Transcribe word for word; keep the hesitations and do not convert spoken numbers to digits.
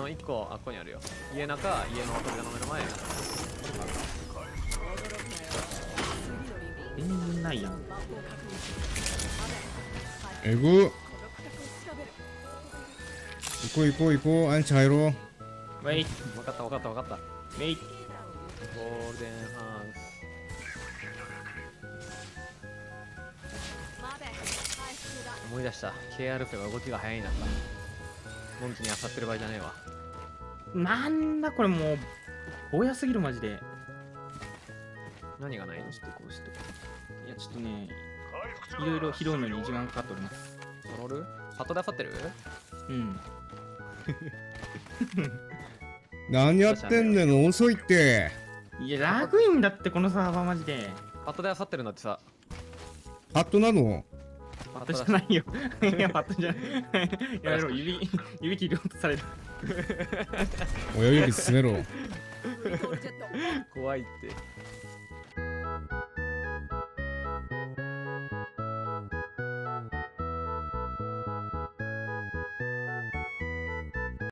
のいっこあっこにあるよ。家中、家の扉の目の前。 全然ないやん。 えぐ行こう行こう行こう。あんち入ろう。 ウェイ分かった分かった分かった。 ウェイ。 ゴールデンハウス。思い出した。 ケーアール フェは動きが速いなんだ。のんきに漁ってる場合じゃねえわ。 なんだこれもう、ぼやすぎるマジで。 何がないの？ こうしてこうして。いや、ちょっとね、いろいろ拾うのに時間かかっております。 ソロルパットで漁ってる？ うん。 何やってんねん、遅いって。 いや、ラグインだってこのサーバーマジで。 パットで漁ってるんだってさ。 パットなの？ パットじゃないよ。いや、パットじゃない。やめろ、指、指切り落とされる。 親指進めろ。 怖いって。